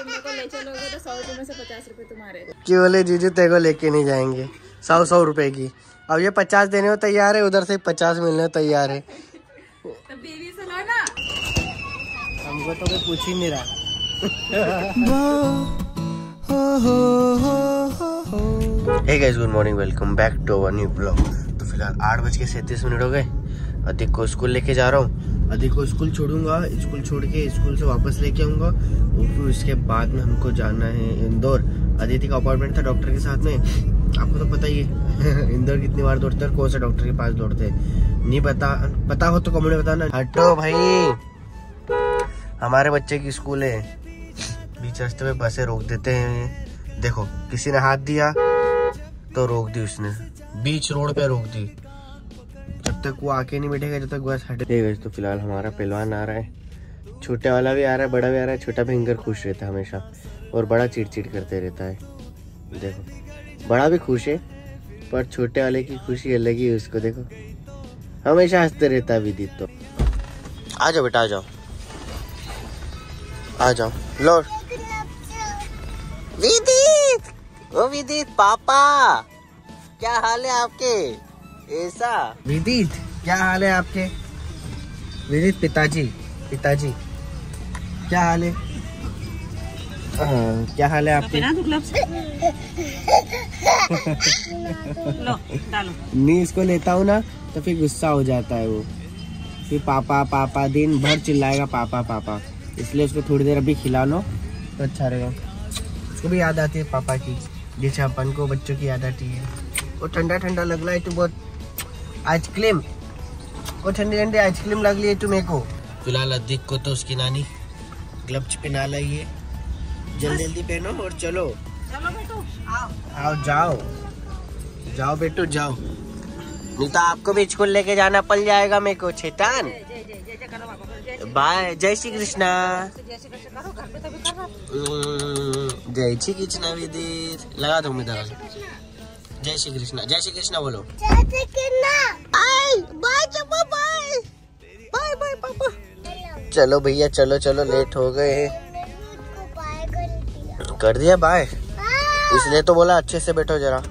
तुम मेरे को ले चलोगे तो 100 रुपए में से 50 रुपए तुम्हारे। क्यों बोले जीजू तेरे को लेके नहीं जाएंगे 100 रुपए की। अब ये 50 देने को तैयार है, उधर से 50 मिलने को तैयार है। तो बीवी से लो ना। हमको तो कोई पूछ ही नहीं रहा। Hey guys, good morning, welcome back to our new blog. तो फिलहाल 8:37 हो गए। अधिक को स्कूल लेके जा रहा हूँ। अधिक को स्कूल छोड़ूंगा, स्कूल छोड़ के स्कूल से वापस लेके आऊंगा और फिर उसके बाद में हमको जाना है इंदौर। अदिति का अपॉइंटमेंट था डॉक्टर के साथ में, आपको तो पता ही है। इंदौर कितनी बार दौड़ते हैं, कौन सा डॉक्टर के पास दौड़ते हैं नहीं पता हो तो कमेंट में बताना। हटो भाई, हमारे बच्चे की स्कूल है, बीच रास्ते में बसें रोक देते हैं। देखो किसी ने हाथ दिया तो रोक दी उसने, बीच रोड पे रोक दी। जब तक वो आके नहीं बैठेगा जब तक बस हटेगा। तो फिलहाल हमारा पहलवान आ रहा है, छोटे वाला भी आ रहा है, बड़ा भी आ रहा है। छोटा भयंकर खुश रहता है हमेशा और बड़ा चिड़चिड़ करते रहता है। देखो बड़ा भी खुश है पर छोटे वाले की खुशी अलग ही है। उसको देखो हमेशा हंसते रहता है विदित। तो आ जाओ बेटा, आ जाओ आ जाओ। लो विदित, ओ विदित पापा, क्या हाल है आपके? ऐसा विदित, क्या हाल है आपके? विदित पिताजी, पिताजी क्या हाल है? क्या हाल है आपके? लो डालो। नहीं इसको लेता हूँ ना तो फिर गुस्सा हो जाता है वो, फिर पापा पापा दिन भर चिल्लाएगा पापा पापा। इसलिए उसको थोड़ी देर अभी खिला लो तो अच्छा रहेगा। उसको भी याद आती है पापा की, जैसे अपन को बच्चों की याद आती है। वो ठंडा ठंडा लग रहा है तो बहुत आइसक्रीम, वो ठंडी ठंडी आइसक्रीम लग रही है तुम्हें को। फिलहाल अधिक को तो उसकी नानी ग्लव्स पहना लाई है, जल्दी जल्दी पहनो और चलो। चलो बेटू आओ। आओ जाओ जाओ बेटू जाओ, नहीं तो आपको भी स्कूल लेके जाना पड़ जाएगा मेरे को शैतान। बाय, जय श्री कृष्णा। जय श्री कृष्णा विदित, लगा दो इधर। जय श्री कृष्णा, जय श्री कृष्णा बोलो। बाय बाय पापा। चलो भैया चलो चलो, लेट हो गए। कर दिया बाय, इसलिए तो बोला अच्छे से बैठो जरा।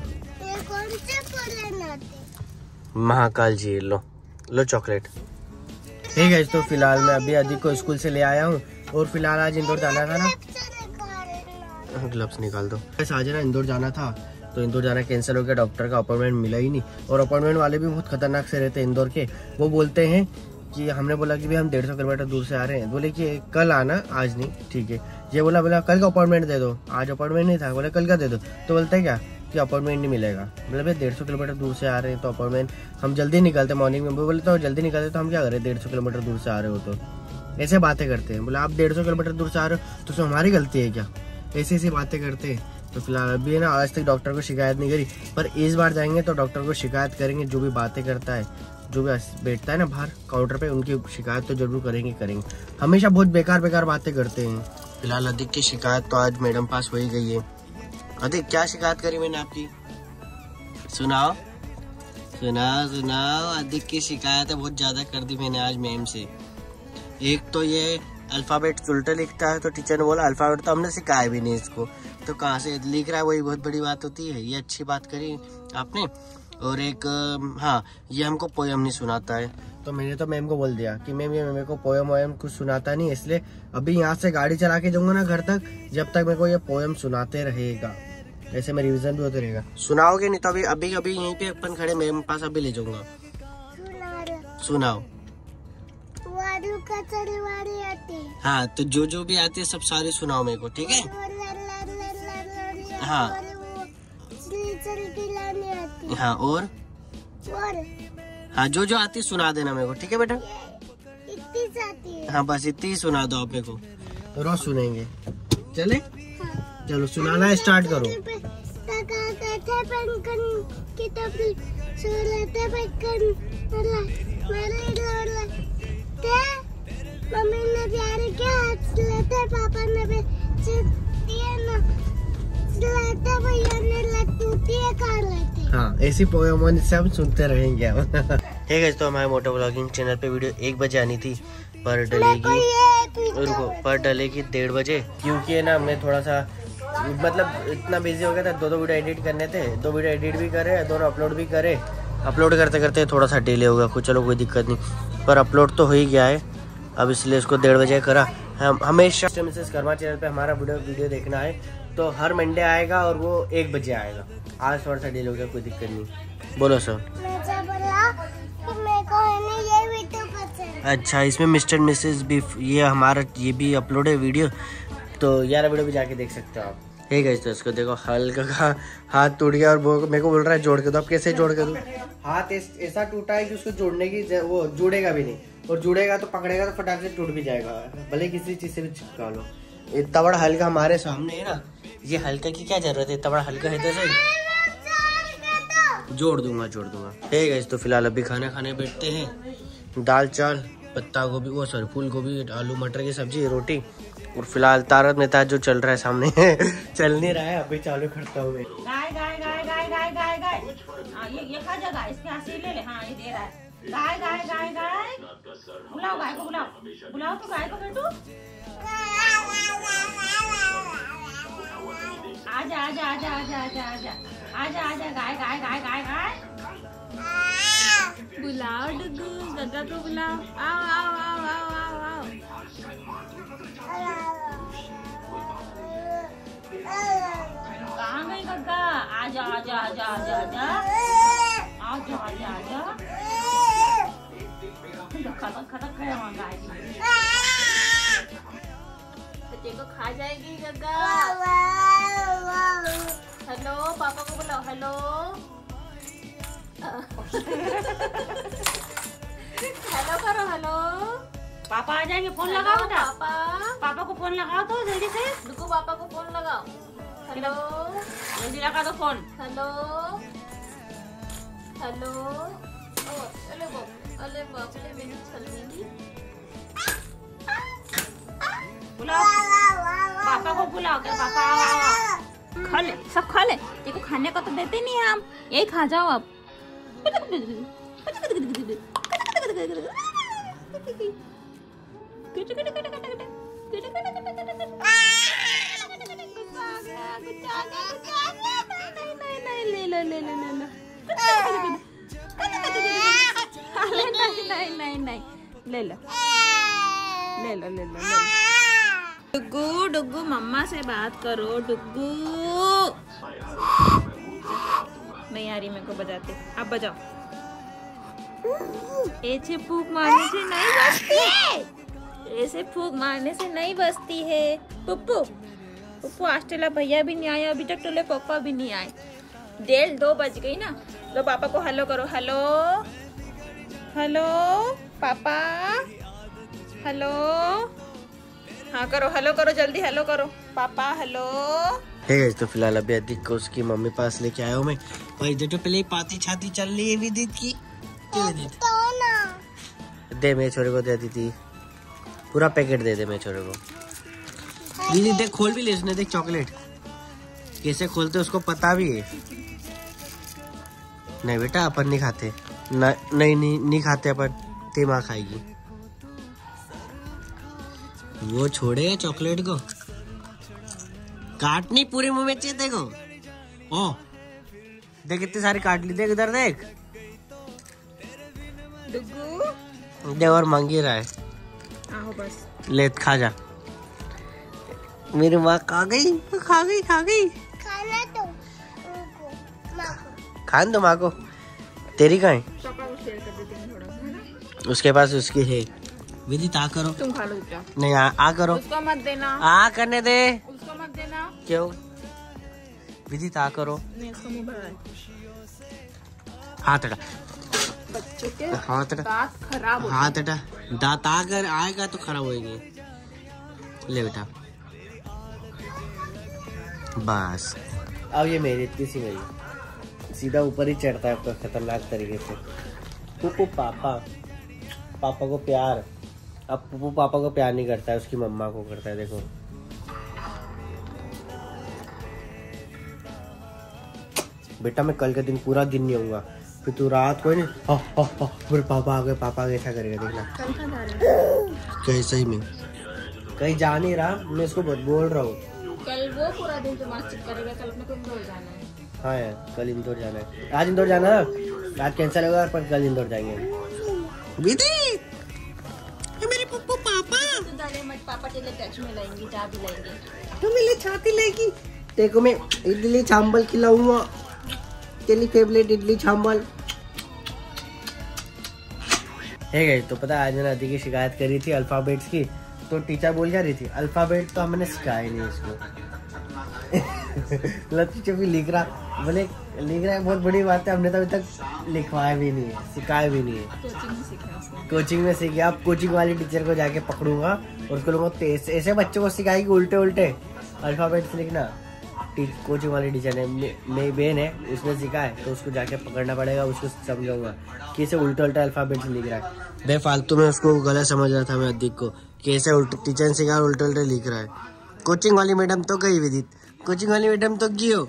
महाकाल जी, लो लो चॉकलेट। ठीक है, तो फिलहाल मैं अभी अधिक को स्कूल से ले आया हूँ और फिलहाल आज इंदौर जाना था ना। ग्लव्स निकाल दो। आज ना इंदौर जाना था तो इंदौर जाना कैंसिल हो गया, डॉक्टर का अपॉइंटमेंट मिला ही नहीं। और अपॉइंटमेंट वाले भी बहुत खतरनाक से रहते हैं इंदौर के। वो बोलते हैं कि हमने बोला कि भाई हम 150 किलोमीटर दूर से आ रहे हैं, बोले कि कल आना आज नहीं, ठीक है। ये बोला कल का अपॉइंटमेंट दे दो, आज अपॉइंटमेंट नहीं था, बोले कल का दे दो। तो बोलते है क्या कि अपॉइंटमेंट नहीं मिलेगा। मतलब 150 किलोमीटर दूर से आ रहे हैं तो अपॉइंटमेंट हम जल्दी निकलते मॉर्निंग में। बोले तो जल्दी निकलते तो हम क्या करें, 150 किलोमीटर दूर से आ रहे हो तो ऐसे बातें करते हैं। बोले आप 150 किलोमीटर दूर से आ रहे हो तो उसमें हमारी गलती है क्या, ऐसी ऐसी बातें करते हैं। तो फिलहाल अभी है ना, आज तक डॉक्टर को शिकायत नहीं करी, पर इस बार जाएंगे तो डॉक्टर को शिकायत करेंगे। जो भी बातें करता है, जो भी बैठता है ना बाहर काउंटर पे, उनकी शिकायत तो जरूर करेंगे। हमेशा बहुत बेकार बेकार बातें करते हैं। फिलहाल अधिक की शिकायत तो आज मैडम पास हो ही गई है। अधिक क्या शिकायत करी मैंने आपकी? सुनाओ सुनाओ सुनाओ। अधिक की शिकायत है बहुत ज्यादा कर दी मैंने आज मैम से। एक तो ये अल्फाबेट उल्टा लिखता है तो टीचर ने बोला अल्फाबेट तो हमने सिखाया भी नहीं इसको, तो कहाँ से लिख रहा है, वही बहुत बड़ी बात होती है। ये अच्छी बात करी आपने। और एक हाँ, ये हमको पोयम नहीं सुनाता है, तो मैंने तो मैम को बोल दिया कि मैम ये मेरे को पोयम वोयम कुछ सुनाता नहीं, इसलिए अभी यहाँ से गाड़ी चला के जाऊंगा ना घर तक, जब तक मेरे को ये पोयम सुनाते रहेगा। ऐसे में रिवीजन भी होते रहेगा। सुनाओगे नहीं तो अभी अभी अभी यहीं पे अपन खड़े मेरे पास अभी ले जाऊंगा। सुनाओ। हाँ, तो जो भी आती है सब सारी सुनाओ मेरे को, ठीक है? हाँ हाँ, और हाँ जो आती सुना देना मेरे को, ठीक है बेटा? हाँ बस इतनी ही सुना दो आप मेरे को, रोज सुनेंगे। चले चलो सुनाना स्टार्ट करो। मम्मी ने प्यार किया, पापा ने भैया ने लट्टूतियाँ खा लेते। हाँ, ऐसी पोएम सब सुनते रहेंगे हम। ठीक है, तो हमारे मोटो ब्लॉगिंग चैनल पे वीडियो 1 बजे आनी थी, पर डलेगी, रुको, पर डलेगी 1:30 बजे, क्योंकि है ना मैं थोड़ा सा मतलब इतना बिजी हो गया था, 2 वीडियो एडिट करने थे, 2 वीडियो एडिट भी करे, दोनों अपलोड भी करे। अपलोड करते करते थोड़ा सा डिले हो गया कुछ, चलो कोई दिक्कत नहीं, पर अपलोड तो हो ही गया है अब, इसलिए इसको 1:30 बजे करा। हम हमेशा मिसेस कर्मा चैनल पे हमारा वीडियो देखना है तो हर मंडे आएगा और वो 1 बजे आएगा। आज थोड़ा सा डिले हो गया, कोई दिक्कत नहीं। बोलो सर। मुझे बोला कि मेरे को है ना ये वीडियो पसंद। अच्छा, इसमें मिस्टर मिसेस भी, ये हमारा ये भी अपलोड है वीडियो, तो यार वीडियो भी जाके देख सकते हो आप। ठीक है, तो इसको देखो हल्का का हाथ टूट गया और वो मेरे को बोल रहा है जोड़ के दो। अब कैसे जोड़ के दो? हाथ ऐसा टूटा है कि उसको जोड़ने की वो जुड़ेगा भी नहीं, और जुड़ेगा तो पकड़ेगा तो फटाक से टूट भी जाएगा, भले किसी चीज से भी चिपका लो। इतना बड़ा हल्का हमारे सामने है ना, ये हल्का की क्या जरूरत है, इतना बड़ा हल्का है तो सही। जोड़ दूंगा। ठीक है, तो फिलहाल अभी खाना खाने बैठते हैं। दाल चावल, पत्ता गोभी, वो सॉरी फूल गोभी, आलू मटर की सब्जी, रोटी, और फिलहाल तारक मेहता जो चल रहा है सामने चल नहीं रहा है, अभी चालू करता हूँ मैं। गाय गाय गाय गाय गाय गाय गाय, ये खा जा गाय, इसके हाथ से ले ले। हाँ, ये दे रहा है। गाय गाय गाय गाय, बुलाओ गाय को, बुलाओ तो गाय को बेटू। आजा आजा आजा आजा आजा आजा आजा आजा, गाय गाय गाय गाय गाय, बुलाओ डुगू, गग्गा को बुलाओ। आओ आओ आओ आओ आओ आओ। कहाँ गई गग्गा? आजा आजा आजा आजा आजा आजा आजा आजा। खतक है वहाँ गाय की, बच्चे को खा जाएगी गग्गा। हेलो, पापा को बुलाओ। हेलो हेलो करो, हेलो। पापा आ जाएंगे, फोन लगाओ बेटा। पापा को फोन लगाओ तो जल्दी से। रुको, पापा को फोन लगाओ। हेलो, जल्दी लगा दो फोन। Hello hello. अरे बाप रे, मेरी छलनी। बुलाओ पापा को, बुलाओ। क्या पापा आओ, खा ले, सब खा ले। देखो खाने को तो देते नहीं है हम, यही खा जाओ आप। नहीं, ले लो। डुग्गू डुग्गू, मम्मा से बात करो डुग्गू। नहीं आ रही मेरे को बजाते, आप बजाओ। ऐसे फूक मारने से नहीं बजती, ऐसे फूक मारने से नहीं बजती है। पुप्पू पुप्पू, आज टेला भैया भी नहीं आए, अभी तक टोले पापा भी नहीं आए। 2 बज गई ना। लो पापा को हेलो करो। हेलो हेलो पापा, हेलो। हाँ करो, हेलो करो जल्दी, हेलो करो पापा, हेलो। ठीक है, तो फिलहाल अभी अधिक को उसकी मम्मी पास लेके आया हूँ मैं। भाई देखो पहले ही पाती छाती चल रही है विदित की। दे मेरे छोरे को, दे दीदी पूरा पैकेट दे दे मेरे छोरे को। दीदी देख, खोल भी ले उसने, देख चॉकलेट कैसे खोलते उसको पता भी है। नहीं बेटा, अपन नहीं खाते, नहीं खाते अपन, ते माँ खाएगी। वो छोड़ेगा चॉकलेट को, काटनी पूरे मुंह में चाहिए। देखो, ओ देख कितनी सारी काट ली, देख उधर देख। दे और मांगी रहा है। आओ बस, ले खा जा। मेरी माँ खा गई। खाना तो खान दो माँ को। तेरी कहाँ है? पापा को शेयर कर देते हैं थोड़ा, है ना? उसके पास उसकी है। विदित आ करो। तुम खा लो क्या? नहीं आ करो। उसको मत देना, आ करने दे। उसको मत देना। क्यों? विदित आ करो। नहीं, उसका मुंह भरा है। हाथ हटा, बच्चे के हाथ हटा, दांत खराब हो हाथ हटा। दांत आकर आएगा तो खराब होएंगे। ले बेटा, बस। अब ये मेरी इतनी सी मेरी सीधा ऊपर ही चढ़ता है आपका खतरनाक तरीके से। पुप्पू पापा को प्यार। अब पुप्पू पापा को प्यार नहीं करता है, उसकी मम्मा को करता है। देखो बेटा, मैं कल के दिन पूरा दिन नहीं आऊंगा, फिर तू रात को नहीं फिर पापा आ गए ऐसा करेगा, देखना। कल कहाँ जा रहे हो? कहीं सही में कहीं जा नहीं रहा, मैं इसको बहुत बोल रहा हूँ। कल वो पूरा दिन तुम्हारा चिप करेगा, कल अपने को इंदौर जाना है। हाँ यार, कल इंदौर जाना है। आज इंदौर जाना है, आज कैंसिल होगा पर कल इंदौर जाएंगे। विधि मेरे पप्पू पापा तो डाले मत, पापा तेरे टच में लाएंगे, चाय भी लाएंगे। तो मेरे छाती लेगी, देखो मैं इडली चावल खिलाऊंगा, तेरी फेवरेट इडली चावल। है गई तो पता है, आज मैंने अदी की शिकायत करी थी अल्फाबेट्स की, तो टीचर बोल क्या रही थी, अल्फाबेट तो हमने सिखाया नहीं इसको। टीचर भी लिख रहा, बोले लिख रहा है बहुत बड़ी बात है, हमने तो अभी तक लिखवाया भी नहीं है, सिखाया भी नहीं है। कोचिंग में सीखा उसने। कोचिंग में सीखे, अब कोचिंग वाली टीचर को जाके पकड़ूंगा और उसको लोगों ऐसे बच्चों को सिखाएगी उल्टे उल्टे अल्फाबेट्स लिखना। कोचिंग वाली टीचर ने, मेरी बहन है उसने सिखा है, तो उसको जाके पकड़ना पड़ेगा, उसको समझाऊंगा कि इसे उल्टा उल्टा अल्फाबेट्स लिख रहा है। बेफालतू में उसको गलत समझ रहा था मैं अदिक को, कैसे टीचर ने सिखा उल्टे उल्टे लिख रहा है। कोचिंग वाली मैडम तो गई विदित, कोचिंग वाली मैडम तो गियो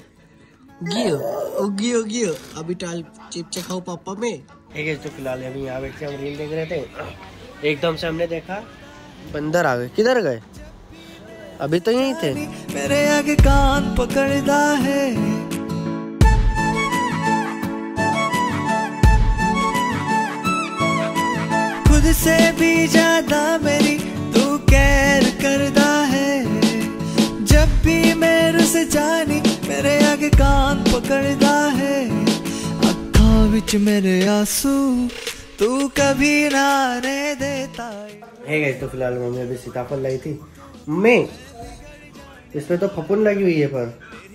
अभी टाल चिपचे खाओ पापा में। ठीक है, तो फिलहाल अभी यहाँ बैठ के हम रील देख रहे थे, एकदम से हमने देखा बंदर आ गए। किधर गए? अभी तो यहीं थे। मेरे आगे कान पकड़ता है, खुद से भी ज्यादा मेरी तू केयर करता है। जब भी मैं रुस जानी मेरे आगे कान पकड़ता है, अखा विच मेरे आंसू तू कभी ना रहने देता। है तो फिलहाल मम्मी अभी सीताफल लाई थी, मैं इसमें तो फफूंद लगी हुई है, पर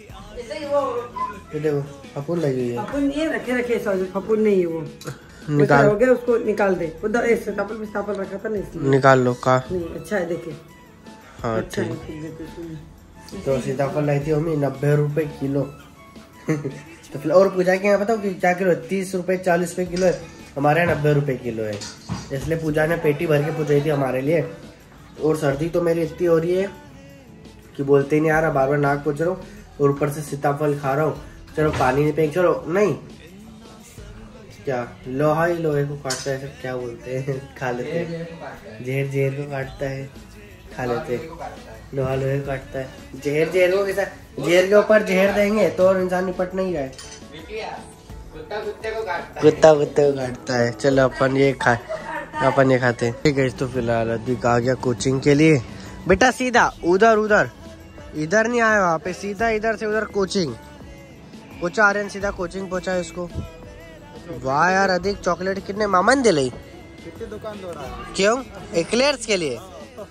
ये देखो फफूंद लगी हुई है। फफूंद नहीं है, रखे फफूंद नहीं है, वो निकाल हो गया, उसको निकाल दे। उधर सीताफल रखा था ना, इसलिए निकाल लो। का नहीं अच्छा है, देखिए। हाँ अच्छा है, ठीक। तो सीताफल लाई थी मम्मी 90 रुपए किलो। तो फिर और पूजा के यहाँ बताओ कि क्या किलो, 30 रुपए 40 रुपए किलो है, हमारे यहाँ 90 रुपए किलो है। इसलिए पूजा ने पेटी भर के पूछी थी हमारे लिए। और सर्दी तो मेरी इतनी हो रही है कि बोलते ही नहीं आ रहा, बार बार नाक पोछ रहा हूँ और ऊपर से सीताफल खा रहा हूँ। चलो पानी नहीं पे, चलो नहीं क्या लोहा ही लोहे को काटता है, सब क्या बोलते हैं, खा लेते हैं। जहर को काटता है, खा लेते हैं। लोहा लोहे को काटता है, जहर को कैसा, जहर के ऊपर जहर देंगे तो और इंसान निपट नहीं जाए। कुत्ता कुत्ते को काटता है। चलो अपन ये खाते हैं। ठीक है, तो फिलहाल अभी आ गया कोचिंग के लिए। बेटा सीधा उधर इधर नहीं आया, वहाँ पे सीधा इधर से उधर कोचिंग पहुंचा। आर्यन सीधा कोचिंग पहुंचा है उसको। वाह यार, अधिक चॉकलेट कितने मामन दिलाई, दुकान दो रहा। क्यों? एक्लेयर्स के लिए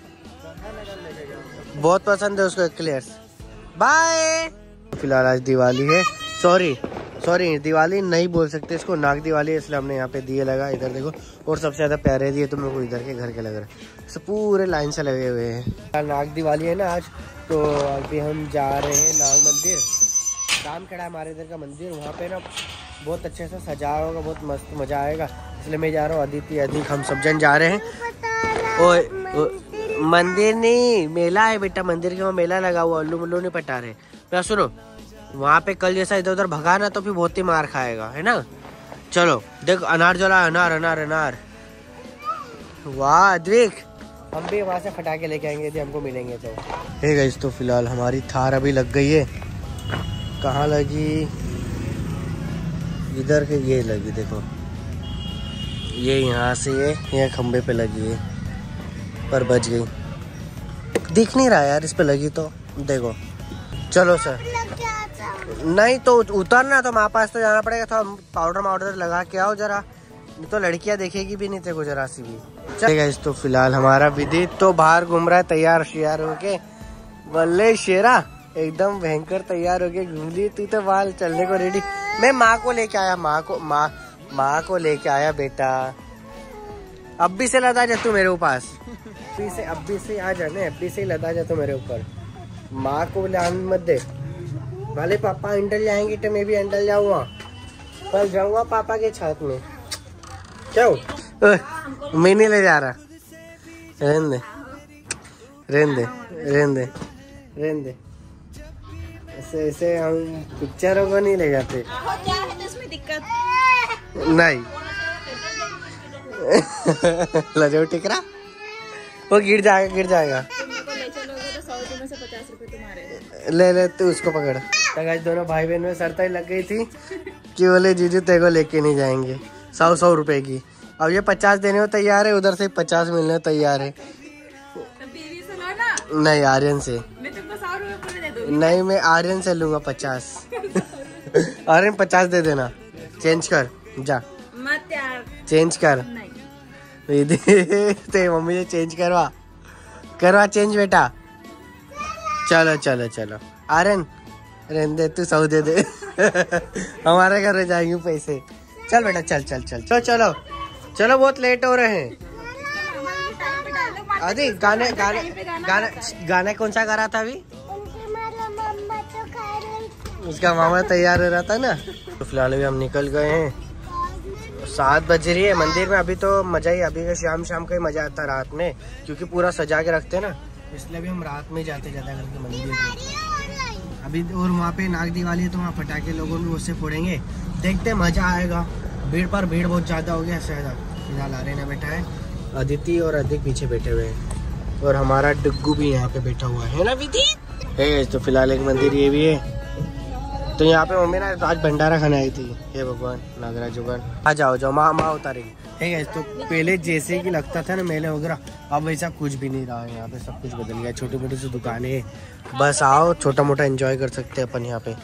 बहुत पसंद है उसको एक्लेयर्स। बाय। फिलहाल आज दिवाली है, सॉरी दिवाली नहीं बोल सकते इसको, नाग दिवाली है, इसलिए हमने यहाँ पे दिए लगा। इधर देखो, और सबसे ज्यादा प्यारे दिए तो मेरे को इधर के घर के लग रहे हैं, सब पूरे लाइन से लगे हुए हैं। नाग दिवाली है ना आज, तो अभी हम जा रहे हैं नाग मंदिर। रामखेड़ा हमारे इधर का मंदिर, वहाँ पे ना बहुत अच्छे से सजा होगा, बहुत मस्त मजा आएगा, इसलिए मैं जा रहा हूँ। अधिक हम सब जन जा रहे हैं। और मंदिर नहीं, मेला है बेटा, मंदिर के वहाँ मेला लगा हुआ, उल्लू मुल्लू नहीं पटा रहे। क्या सुनो, वहाँ पे कल जैसा इधर उधर भगा ना तो फिर बहुत ही मार खाएगा, है ना। चलो देख, अनार जला, अनार। वाह अद्विक, हम भी वहाँ से फटाके लेके आएंगे यदि हमको मिलेंगे तो। हे गाइस, तो फिलहाल हमारी थार अभी लग गई है। कहाँ लगी? इधर के ये लगी, देखो ये यहाँ से ये खंबे पे लगी है, पर बच गई। दिख नहीं रहा यार, इस पे लगी तो देखो। चलो सर, नहीं तो उतरना तो हमारे पास तो जाना पड़ेगा, थोड़ा पाउडर लगा के आओ जरा, नहीं तो लड़कियां देखेगी भी नहीं तेरे को जरा सी भी। चलेगा। तो फिलहाल हमारा विदित तो बाहर घूम रहा है तैयार श्यार होके, बल्ले शेरा एकदम भयंकर तैयार होके घूम ली। तू तो बाल चलने को रेडी। मैं माँ को लेके आया, माँ को लेके आया बेटा। अब भी से लदा जा तू मेरे पास, अब भी से आ जाने, अब भी से लदा जा तू मेरे ऊपर। माँ को ध्यान मत दे, भले पापा अंडल जाएंगे तो मैं भी अंडल जाऊंगा, कल जाऊंगा पापा के साथ में। क्यों? मैं नहीं ले जा रहा, रहने दे। ऐसे हम पिक्चरों को नहीं ले जाते। क्या है तो इसमें दिक्कत? नहीं लजो टिकरा वो गिर जाएगा। ले चलोगे तो 100 रुपए में से 50 रुपए तुम्हारे। ले तू उसको पकड़। तो गाइस दोनों भाई बहन में शर्तें लग गई थी कि बोले जीजू तेरे को लेके नहीं जाएंगे 100 रुपए की। अब ये 50 देने को तैयार है, उधर से 50 मिलने को तैयार है। बीवी से लो ना। नहीं आर्यन से। मैं तुमको 100 रुपए पूरे दे दूंगी। नहीं मैं आर्यन से लूंगा 50। आर्यन 50 दे देना। चेंज कर जा। मत यार। चेंज कर। नहीं। तेरी मम्मी से चेंज करवा चेंज बेटा। चलो आर्यन रहने दे, तू 100 दे दे। हमारे घर में जाएंगे पैसे। चल बेटा चलो बहुत लेट हो रहे हैं। अरे गाना कौन सा गा रहा था अभी? उसका मामा तैयार हो रहा था ना। तो फिलहाल अभी हम निकल गए हैं, 7 बज रही है। मंदिर में अभी तो मजा ही, अभी का शाम का ही मजा आता है रात में, क्योंकि पूरा सजा के रखते हैं ना, इसलिए भी हम रात में जाते करके मंदिर में अभी। और वहाँ पे नाग दिवाली है तो वहाँ पटाखे लोगों भी उससे फोड़ेंगे, देखते मजा आएगा। भीड़ बहुत ज्यादा हो गया शायद। फिलहाल आर्यन ने बैठा है, अदिति और अधिक पीछे बैठे हुए हैं, और हमारा डुग्गू भी यहाँ पे बैठा हुआ है ना विधि। तो फिलहाल एक मंदिर ये भी है। तो यहाँ पे मम्मी ना आज भंडारा खाने आई थी। हे भगवान नागराज भगवान, आ जाओ माँ उतारेगी। तो पहले जैसे कि लगता था ना मेले वगैरह, अब वैसा कुछ भी नहीं रहा है। यहाँ पे सब कुछ बदल गया, छोटी मोटी सी दुकानें हैं, बस आओ छोटा मोटा एंजॉय कर सकते हैं अपन यहाँ पे।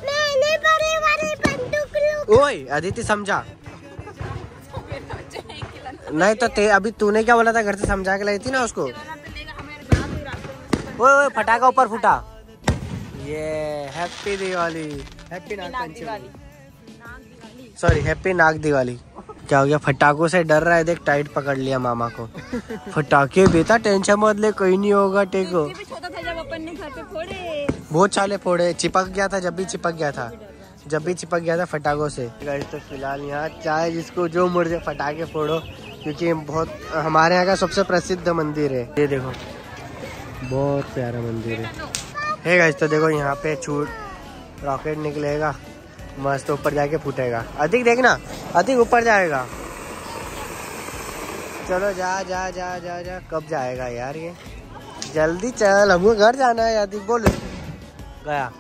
ओए अदिति समझा नहीं तो अभी तूने क्या बोला था, घर से समझा के लाई थी ना उसको। ओए फटाका ऊपर फूटा। ये happy Diwali, happy Nag Panchami, sorry happy Nag Diwali. क्या हो गया, फटाकों से डर रहा है, देख टाइट पकड़ लिया मामा को। फटाके बेटा टेंशन मत ले, कोई नहीं होगा टेको। छोटा था जब अपन ने घर पे फोड़े, बहुत साले फोड़े, चिपक गया था जब भी चिपक गया था फटाकों से। तो फिलहाल यहाँ चाहे जिसको जो मुर्जे फटाके फोड़ो, क्योंकि बहुत हमारे यहाँ का सबसे प्रसिद्ध मंदिर है। ये देखो बहुत प्यारा मंदिर है गाइस। तो देखो यहाँ पे रॉकेट निकलेगा, मस्त ऊपर जाके फूटेगा। अधिक देखना, अधिक ऊपर जाएगा। चलो जा कब जाएगा यार ये, जल्दी चल, हमको घर जाना है। अधिक बोल गया।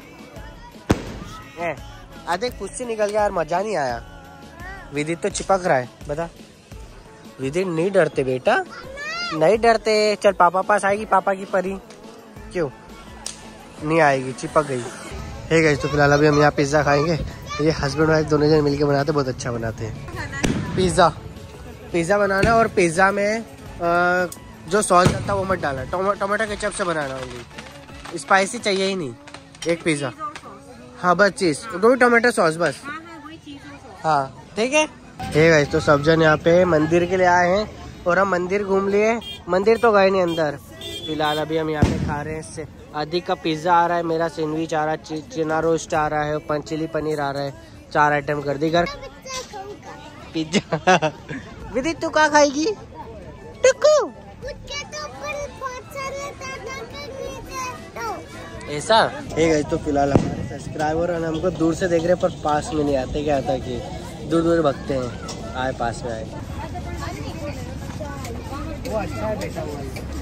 अधिक कुछ से निकल गया यार, मजा नहीं आया। विदित तो चिपक रहा है, बता। विदित नहीं डरते बेटा, नहीं डरते। चल पापा पास आएगी, पापा की परी क्यों नहीं आएगी, चिपक गई है गाइस। तो फिलहाल अभी हम यहाँ पिज्जा खाएंगे। ये हस्बैंड वाइफ दोनों जन मिलके बनाते, बहुत अच्छा बनाते हैं। पिज्जा बनाना, और पिज्जा में जो सॉस आता है वो मत डालना, टमाटो केचप से बनाना होगी। स्पाइसी चाहिए ही नहीं, एक पिज्जा। हाँ बस चीज, 2 टमाटो सॉस बस। हाँ ठीक है। गाइस तो सब जन यहाँ पे मंदिर के लिए आए हैं, और हम मंदिर घूम लिए। मंदिर तो गए नहीं अंदर। फिलहाल अभी हम यहाँ पे खा रहे हैं। अधिक का पिज्जा आ रहा है, मेरा सैंडविच आ रहा है, चना रोस्ट आ रहा है, चिली पनीर आ रहा है। 4 आइटम कर दी घर पिज्जा। विधि तू क्या खाएगी? टुकू ऐसा है। तो फिलहाल हमारे सब्सक्राइबर हमको दूर से देख रहे हैं, पर पास में नहीं आते। क्या आता कि दूर भगते हैं, आए पास में आए। वो अच्छा है बेटा वो।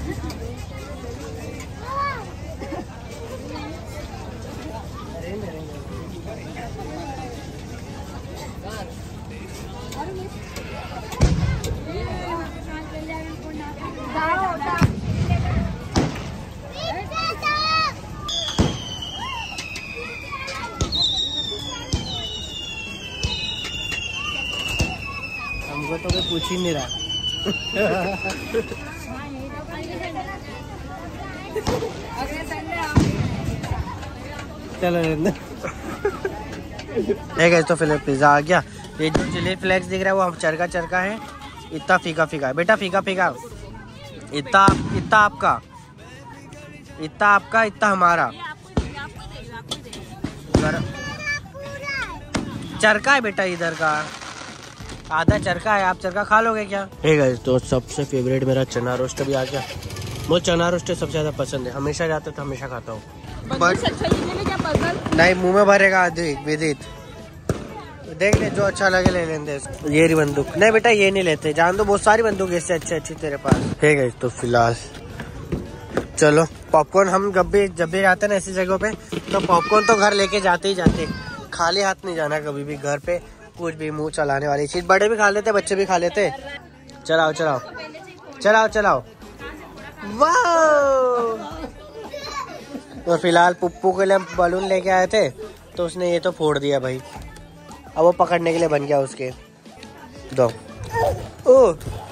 हमको तो कोई पूछ ही नहीं रहा। चलो तो फिर पिज्जा आ गया। ये जो चिली फ्लेक्स दिख रहा है वो चरका है। इतना फीका है बेटा, फीका। इतना आपका, इतना हमारा। चरका है बेटा, इधर का आधा चरका है। आप चरका खा लोगे क्या? तो सबसे फेवरेट मेरा चना रोस्ट भी आ गया। मुझे चना रोस्ट सबसे ज्यादा पसंद है, हमेशा जाता तो हमेशा खाता हूँ। नहीं मुंह में भरेगा अधिक विदित। देख ले जो अच्छा लगे ले लेंगे। ये रही बंदूक। नहीं बेटा ये नहीं लेते, जान दो बहुत सारी बंदूक इससे अच्छी तेरे पास है गाइस। तो फिलहाल चलो पॉपकॉर्न हम जब भी जाते ना ऐसी जगहों पे तो पॉपकॉर्न तो घर लेके जाते ही जाते, खाली हाथ नहीं जाना कभी भी। घर पे कुछ भी मुंह चलाने वाली चीज बड़े भी खा लेते बच्चे भी खा लेते। चलाओ चलाओ चलाओ चलाओ वाह। और फिलहाल पुप्पू के लिए बलून लेके आए थे तो उसने ये तो फोड़ दिया भाई। अब वो पकड़ने के लिए बन गया उसके दो। ओ